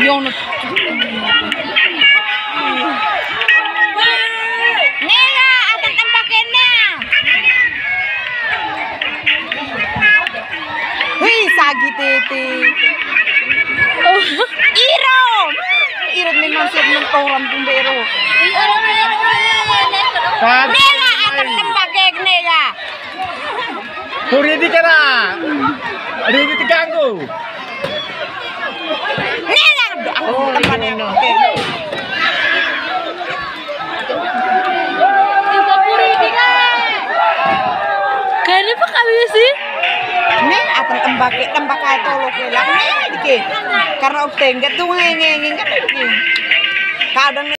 Yung Nega, atas tembakin na. Wih, sagi tete. Oh, iro. Irot ni mansir ng toran bumbero. Nega, atas tembakin nega. Puri di kana. Aduh di diganggu. Nega. Oh, tempat yang oke. Kayaknya apa kali sih? Nih, akan tembak itu lo kelang nih, dikit. Karena udah enggak tuh ngengeng kan dikit. Kadang